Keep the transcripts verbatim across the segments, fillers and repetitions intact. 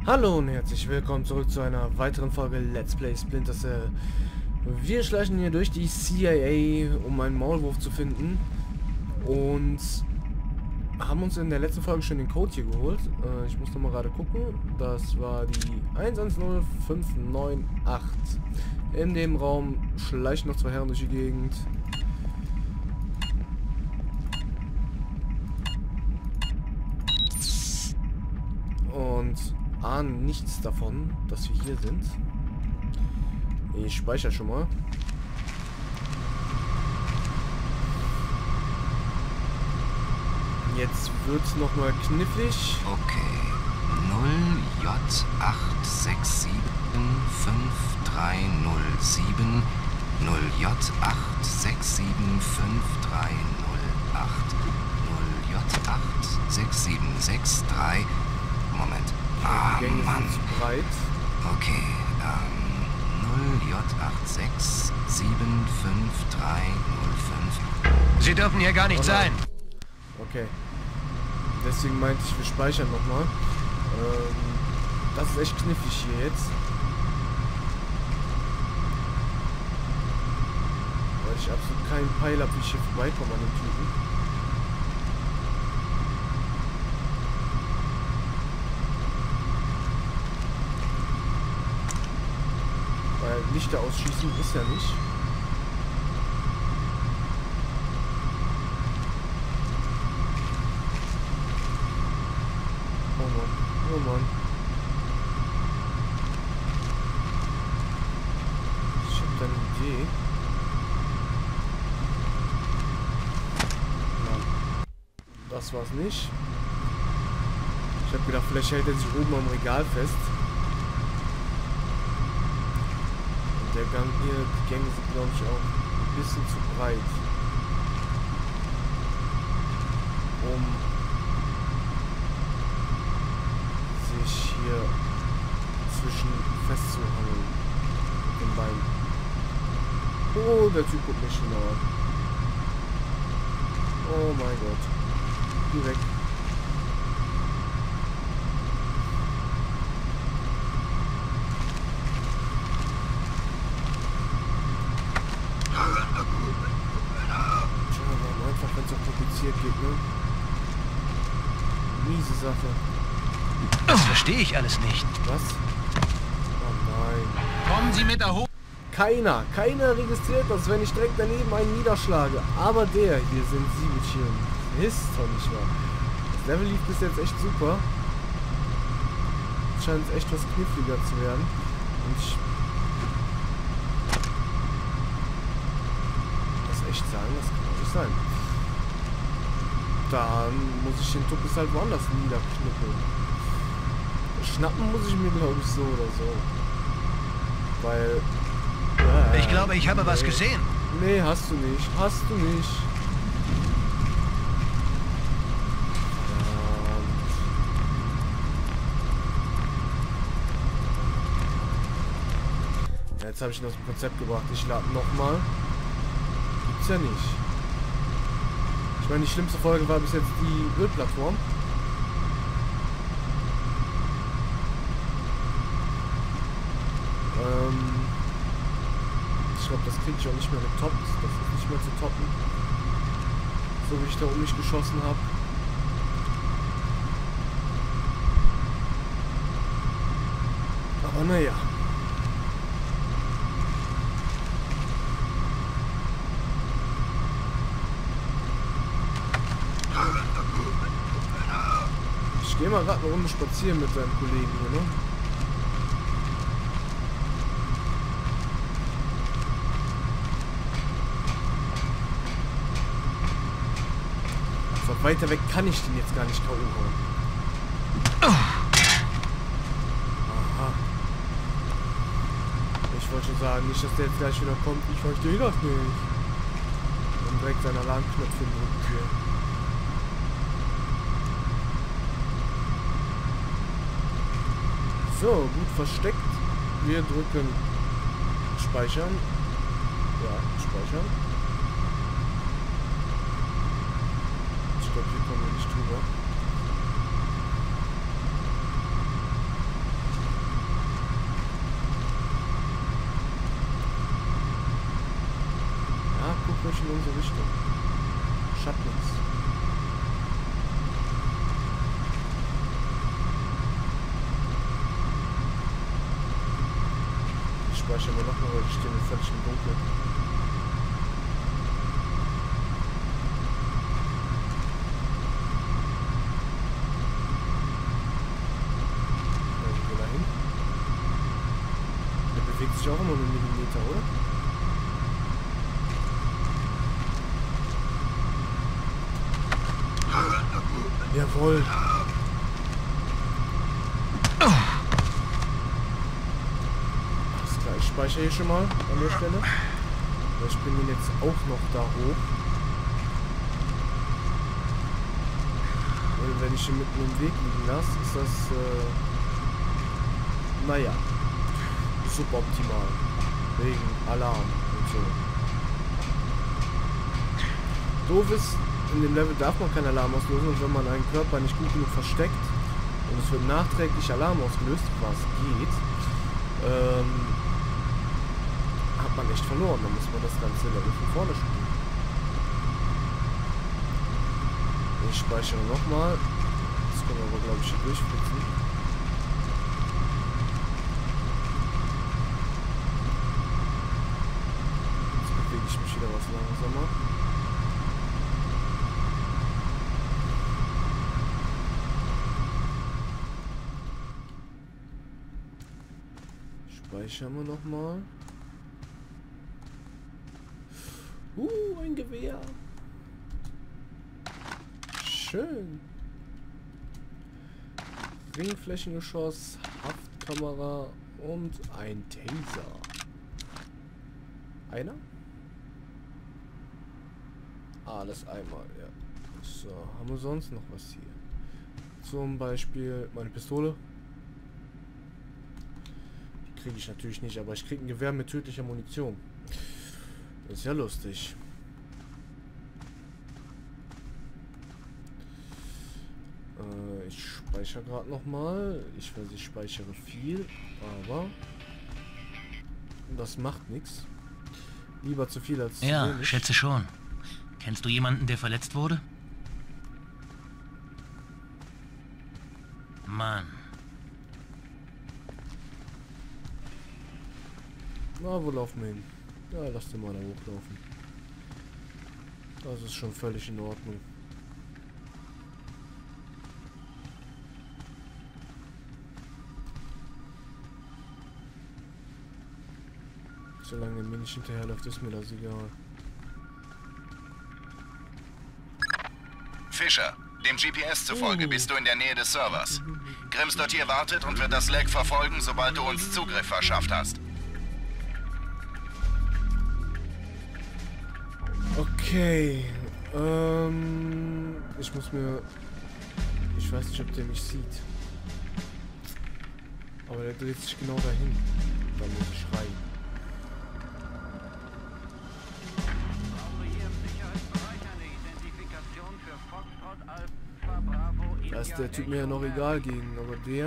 Hallo und herzlich willkommen zurück zu einer weiteren Folge Let's Play Splinter Cell. Wir schleichen hier durch die C I A, um einen Maulwurf zu finden. Und haben uns in der letzten Folge schon den Code hier geholt. Äh, ich muss noch mal gerade gucken. Das war die eins eins null fünf neun acht. In dem Raum schleichen noch zwei Herren durch die Gegend. Und ahnen nichts davon, dass wir hier sind. Ich speichere schon mal. Jetzt wird's noch mal knifflig. Okay. null J acht sechs sieben fünf drei null sieben null J acht sechs sieben fünf drei null acht null J acht sechs sieben sechs drei. Moment. Ah, Die Gänge Mann. sind zu breit. Okay, ähm, null J acht sechs sieben fünf drei null fünf. Sie dürfen hier gar nicht Oh nein. sein. Okay. Deswegen meinte ich, wir speichern nochmal. Ähm, das ist echt knifflig hier jetzt. Weil ich absolut keinen Peil habe, wie ich hier vorbeikomme an den Typen. Weil Lichter ausschießen ist ja nicht. Oh Mann, oh Mann. Ich hab da eine Idee. Nein. Das war's nicht. Ich hab gedacht, vielleicht hält er sich oben am Regal fest. Und der Gang hier, die Gänge sind glaube ich auch ein bisschen zu breit. Um sich hier zwischen festzuhangeln mit den Beinen. Oh, der Typ guckt mich schon an. Oh mein Gott. Geh weg. Tja, warum einfach, wenn es so kompliziert geht, ne? Miese Sache. Das verstehe ich alles nicht. Was? Oh nein. Kommen Sie mit der Ho... Keiner, keiner registriert das, wenn ich direkt daneben einen niederschlage. Aber der hier sind Siegelchen. Ist doch nicht wahr. Das Level lief bis jetzt echt super. Jetzt scheint es echt was kniffliger zu werden. Und ich muss echt sagen, das kann doch nicht sein. Dann muss ich den Tuppis halt woanders niederknüppeln. Schnappen muss ich mir, glaube ich, so oder so. Weil... Äh, Ich glaube, ich habe nee. was gesehen. Nee, hast du nicht. Hast du nicht. Verdammt. Ja, jetzt habe ich ihn aus dem Konzept gebracht. Ich lade nochmal. Gibt's ja nicht. Ich meine, die schlimmste Folge war bis jetzt die Ölplattform. Ähm, ich glaube, das kriege ich auch nicht mehr getoppt. Das ist nicht mehr zu toppen. So wie ich da um mich geschossen habe. Aber naja. Ich gehe mal gerade eine Runde spazieren mit seinem Kollegen hier, ne? Weiter weg kann ich den jetzt gar nicht K O hauen. Aha. Ich wollte schon sagen, nicht, dass der jetzt gleich wieder kommt. Ich verstehe das nicht. Und direkt seinen Alarmknopf drücken hier. So, gut versteckt. Wir drücken Speichern. Ja, speichern. Ich glaube, hier kommen wir nicht drüber. in unsere Richtung. Schadet nichts. Ich speichere mir nochmal, weil ich stehe jetzt völlig im Dunkeln. Wo will er hin? Der bewegt sich auch immer einen Millimeter, oder? Jawohl. Alles klar, ich speichere hier schon mal an der Stelle. Ich bin jetzt auch noch da hoch. Und wenn ich ihn mitten im Weg liegen lasse, ist das, äh, naja, suboptimal. Wegen Alarm und so. Doof ist, in dem Level darf man keinen Alarm auslösen, und wenn man einen Körper nicht gut genug versteckt und es wird nachträglich Alarm ausgelöst, was geht, ähm, hat man echt verloren. Dann muss man das ganze Level von vorne spielen. Ich speichere nochmal. Das können wir aber, glaube ich, hier durchflitzen. Jetzt bewege ich mich wieder was langsamer. Speichern wir nochmal. Uh, ein Gewehr. Schön. Ringflächengeschoss, Haftkamera und ein Taser. Einer? Alles einmal, ja. So, haben wir sonst noch was hier? Zum Beispiel meine Pistole. Kriege ich natürlich nicht, aber ich kriege ein Gewehr mit tödlicher Munition. Das ist ja lustig. Äh, ich speichere gerade noch mal. Ich weiß, ich speichere viel, aber das macht nichts. Lieber zu viel als zu Ja, wenig. schätze schon. Kennst du jemanden, der verletzt wurde? Mann. Na, wo laufen wir hin? Ja, lass den mal da hochlaufen. Das ist schon völlig in Ordnung. Solange er mir nicht hinterherläuft, ist mir das egal. Fischer, dem G P S zufolge bist du in der Nähe des Servers. Grimms dort hier wartet und wird das Lag verfolgen, sobald du uns Zugriff verschafft hast. Okay, ähm, ich muss mir, ich weiß nicht, ob der mich sieht, aber der dreht sich genau dahin, da muss ich schreien. Da ist der Typ mir ja noch egal gegen, aber der,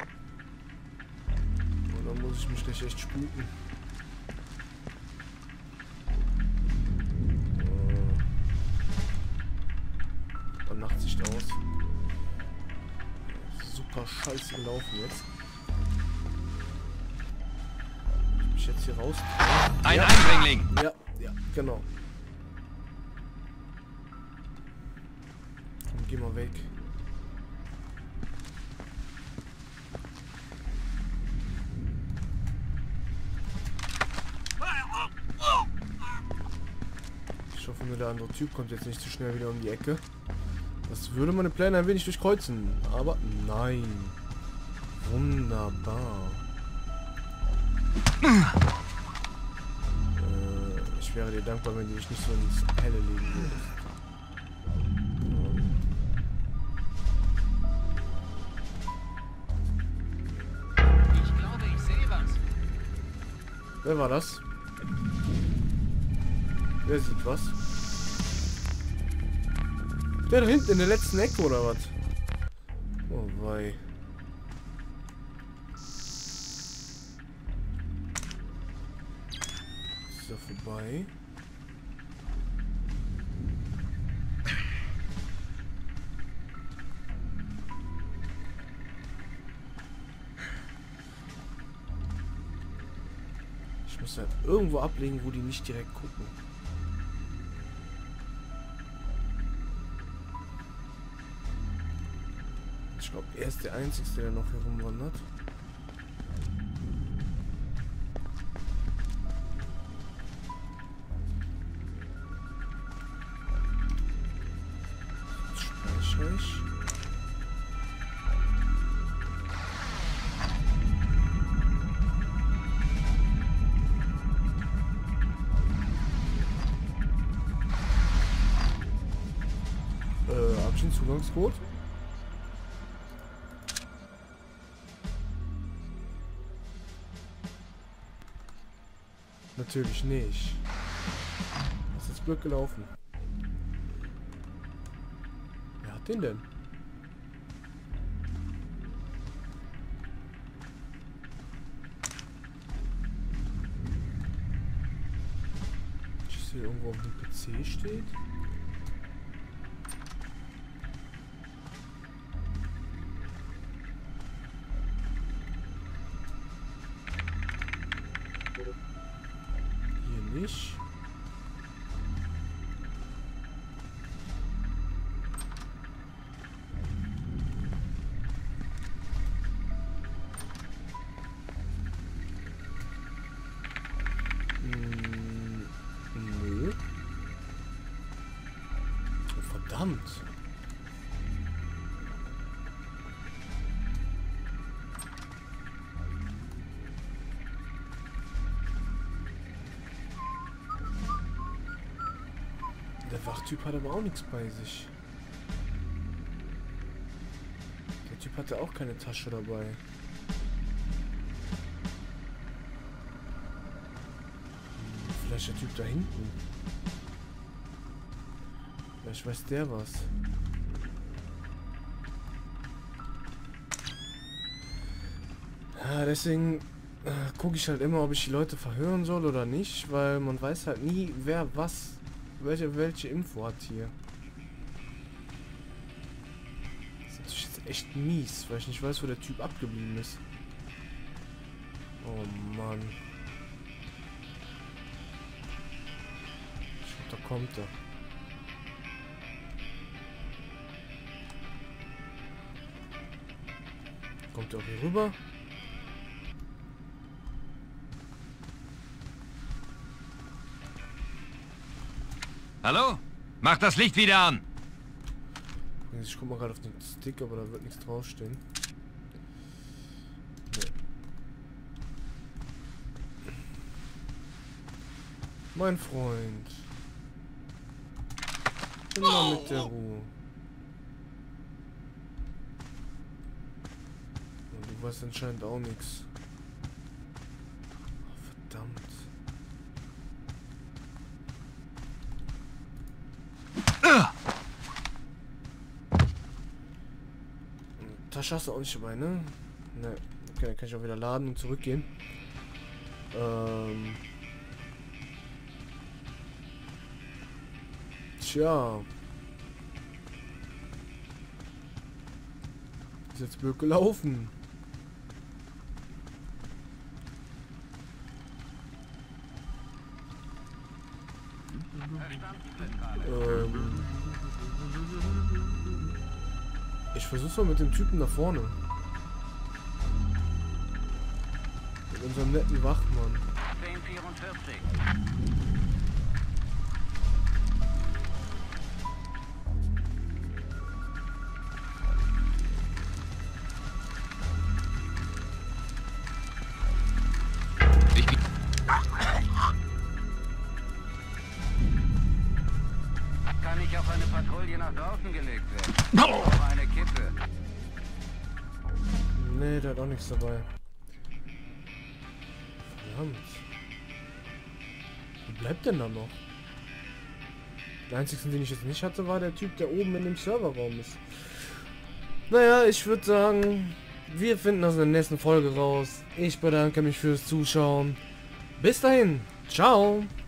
und dann muss ich mich gleich echt sputen. Nachtsicht aus. Super scheiße gelaufen jetzt. Ich mich jetzt hier raus. Ein ja. Eindringling! Ja, ja, genau. Komm, geh mal weg. Ich hoffe nur, der andere Typ kommt jetzt nicht zu schnell wieder um die Ecke. Das würde meine Pläne ein wenig durchkreuzen, aber nein. Wunderbar. äh, ich wäre dir dankbar, wenn du dich nicht so ins Helle legen würdest. Ich glaube, ich sehe was. Wer war das? Wer sieht was? Der da hinten in der letzten Ecke oder was? Oh wei. Ist ja vorbei. Ich muss ja irgendwo ablegen, wo die nicht direkt gucken. Ich glaube, er ist der Einzige, der noch herumwandert. Jetzt speichere ich. Äh, hab ich einen Zugangscode? Natürlich nicht. Was ist jetzt blöd gelaufen? Wer hat den denn? Ich sehe irgendwo auf dem P C steht. Nicht. Hm, nö. Oh, verdammt. Der Wachtyp hat aber auch nichts bei sich. Der Typ hatte auch keine Tasche dabei. Hm, vielleicht der Typ da hinten. Vielleicht weiß der was. Ja, deswegen äh, gucke ich halt immer, ob ich die Leute verhören soll oder nicht, weil man weiß halt nie, wer was Welche, welche Info hat hier? Das ist natürlich jetzt echt mies, weil ich nicht weiß, wo der Typ abgeblieben ist. Oh Mann. Ich glaube, da kommt er. Kommt er auch hier rüber? Hallo? Mach das Licht wieder an! Ich guck mal gerade auf den Stick, aber da wird nichts draufstehen. Nee. Mein Freund. Immer mit der Ruhe. Und du weißt anscheinend auch nichts. Oh, verdammt. Tasche hast du auch nicht dabei, ne? Ne. Okay, dann kann ich auch wieder laden und zurückgehen. Ähm. Tja. Ist jetzt blöd gelaufen. Ähm. Ich versuch's mal mit dem Typen da vorne. Mit unserem netten Wachmann. zehn vierundvierzig. Kann ich auf eine Patrouille nach draußen gelegt werden? Auf eine Kippe. Nee, der hat auch nichts dabei. Verdammt. Wo bleibt denn da noch? Der einzige, den ich jetzt nicht hatte, war der Typ, der oben in dem Serverraum ist. Naja, ich würde sagen, wir finden das in der nächsten Folge raus. Ich bedanke mich fürs Zuschauen. Bis dahin. Ciao.